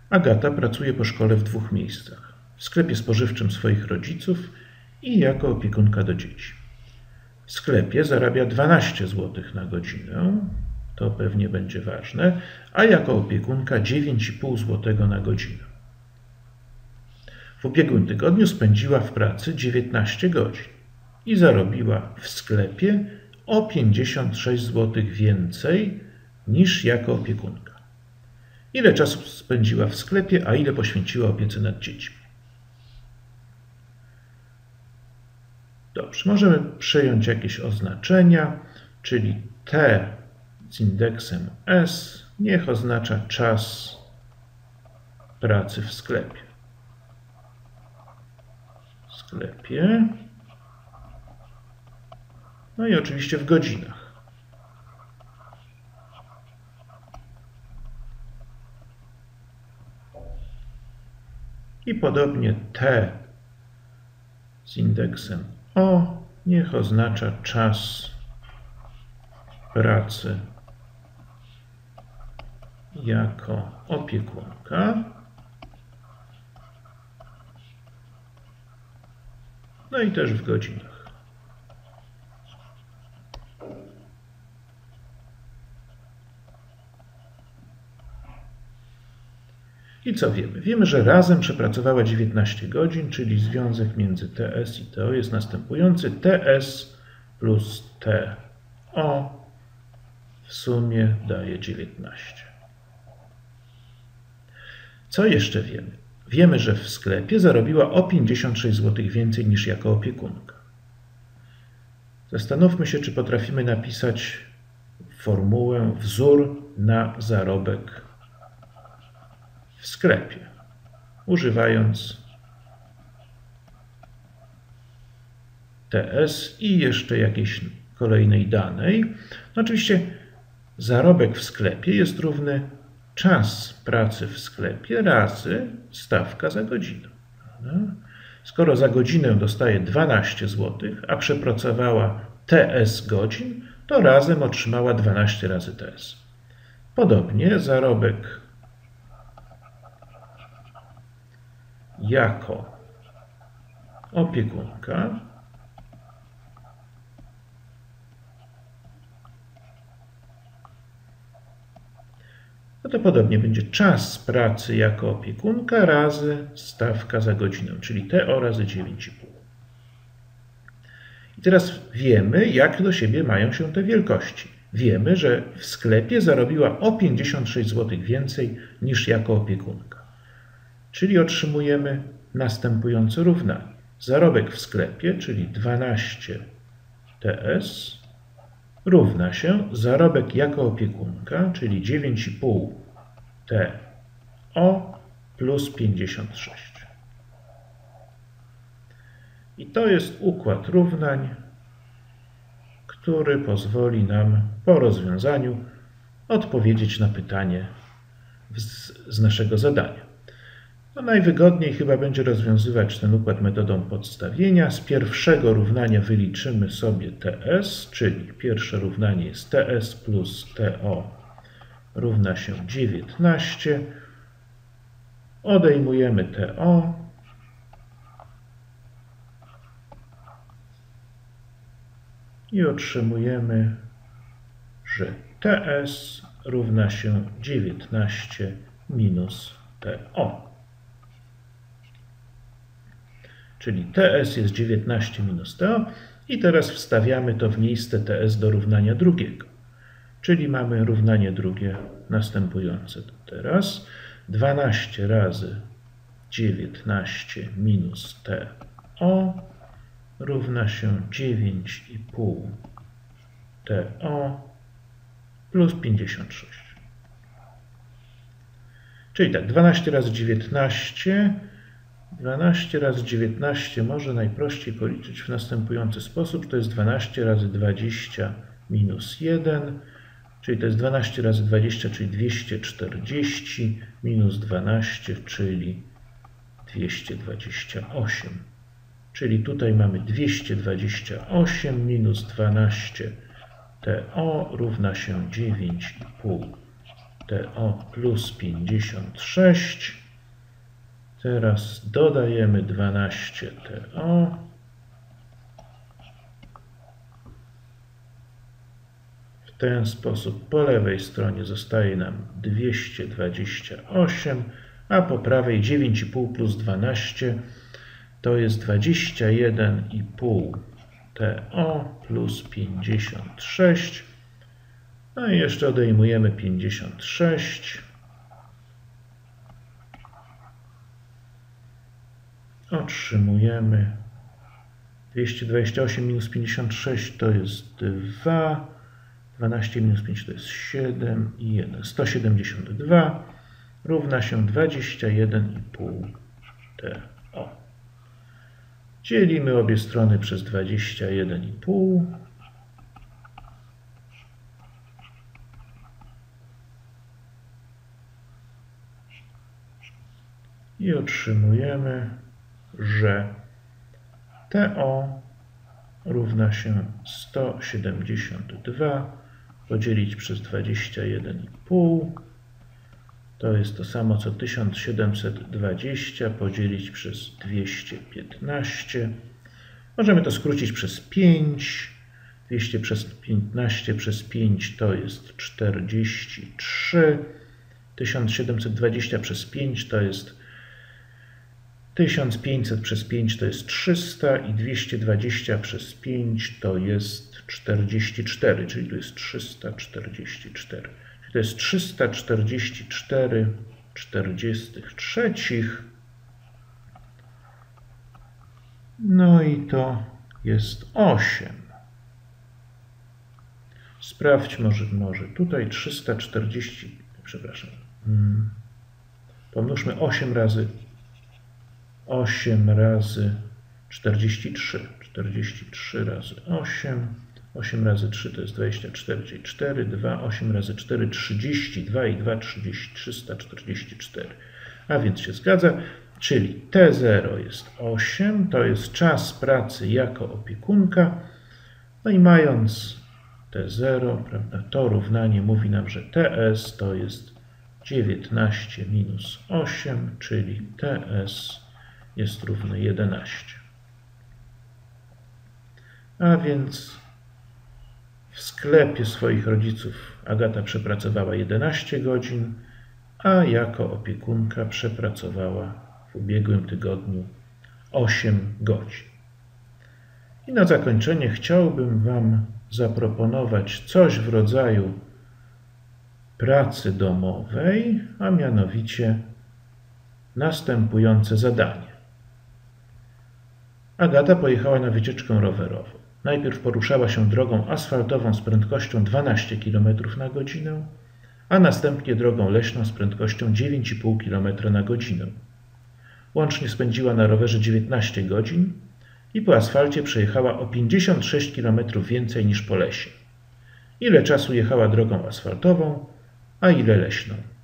Agata pracuje po szkole w 2 miejscach. W sklepie spożywczym swoich rodziców i jako opiekunka do dzieci. W sklepie zarabia 12 zł na godzinę, to pewnie będzie ważne, a jako opiekunka 9,5 zł na godzinę. W ubiegłym tygodniu spędziła w pracy 19 godzin i zarobiła w sklepie o 56 zł więcej niż jako opiekunka. Ile czasu spędziła w sklepie, a ile poświęciła opiece nad dziećmi? Dobrze, możemy przyjąć jakieś oznaczenia, czyli T z indeksem S niech oznacza czas pracy w sklepie. No i oczywiście w godzinach. I podobnie T z indeksem O niech oznacza czas pracy jako opiekunka. No i też w godzinach. I co wiemy? Wiemy, że razem przepracowała 19 godzin, czyli związek między TS i TO jest następujący. TS plus TO w sumie daje 19. Co jeszcze wiemy? Wiemy, że w sklepie zarobiła o 56 zł więcej niż jako opiekunka. Zastanówmy się, czy potrafimy napisać formułę wzór na zarobek w sklepie, używając TS i jeszcze jakiejś kolejnej danej. No oczywiście zarobek w sklepie jest równy czas pracy w sklepie razy stawka za godzinę. Skoro za godzinę dostaje 12 zł, a przepracowała TS godzin, to razem otrzymała 12 razy TS. Podobnie zarobek jako opiekunka no to podobnie będzie czas pracy jako opiekunka razy stawka za godzinę, czyli TO razy 9,5. I teraz wiemy, jak do siebie mają się te wielkości. Wiemy, że w sklepie zarobiła o 56 zł więcej niż jako opiekunka. Czyli otrzymujemy następujące równanie. Zarobek w sklepie, czyli 12 TS, równa się zarobek jako opiekunka, czyli 9,5 TO plus 56. I to jest układ równań, który pozwoli nam po rozwiązaniu odpowiedzieć na pytanie z naszego zadania. No najwygodniej chyba będzie rozwiązywać ten układ metodą podstawienia. Z pierwszego równania wyliczymy sobie TS, czyli pierwsze równanie jest TS plus TO równa się 19. Odejmujemy TO. I otrzymujemy, że TS równa się 19 minus TO. Czyli TS jest 19 minus TO i teraz wstawiamy to w miejsce TS do równania drugiego. Czyli mamy równanie drugie następujące. Teraz 12 razy 19 minus TO równa się 9,5 TO plus 56. Czyli tak, 12 razy 19 może najprościej policzyć w następujący sposób. To jest 12 razy 20 minus 1, czyli to jest 12 razy 20, czyli 240, minus 12, czyli 228. Czyli tutaj mamy 228 minus 12 TO równa się 9,5 TO plus 56. Teraz dodajemy 12 TO. W ten sposób po lewej stronie zostaje nam 228, a po prawej 9,5 plus 12 to jest 21,5 TO plus 56. No i jeszcze odejmujemy 56. Otrzymujemy 228 minus 56 to jest 2. 12 minus 5 to jest 7 i 1. 172 równa się 21,5 TO. Dzielimy obie strony przez 21,5. I otrzymujemy, że TO równa się 172 podzielić przez 21,5. To jest to samo co 1720 podzielić przez 215. Możemy to skrócić przez 5. 200 przez 15 przez 5 to jest 43. 1720 przez 5 to jest 1500 przez 5 to jest 300 i 220 przez 5 to jest 44, czyli to jest 344. Czyli to jest 344/43. No i to jest 8. Sprawdź może tutaj 340, przepraszam. Pomnóżmy 8 razy 43. 43 razy 8. 8 razy 3 to jest 24, czyli 4, 2, 8 razy 4, 32 i 2, 30, 344. A więc się zgadza, czyli T0 jest 8, to jest czas pracy jako opiekunka. No i mając T0, prawda, to równanie mówi nam, że TS to jest 19 minus 8, czyli TS jest równy 11. A więc w sklepie swoich rodziców Agata przepracowała 11 godzin, a jako opiekunka przepracowała w ubiegłym tygodniu 8 godzin. I na zakończenie chciałbym Wam zaproponować coś w rodzaju pracy domowej, a mianowicie następujące zadanie. Agata pojechała na wycieczkę rowerową. Najpierw poruszała się drogą asfaltową z prędkością 12 km na godzinę, a następnie drogą leśną z prędkością 9,5 km na godzinę. Łącznie spędziła na rowerze 19 godzin i po asfalcie przejechała o 56 km więcej niż po lesie. Ile czasu jechała drogą asfaltową, a ile leśną?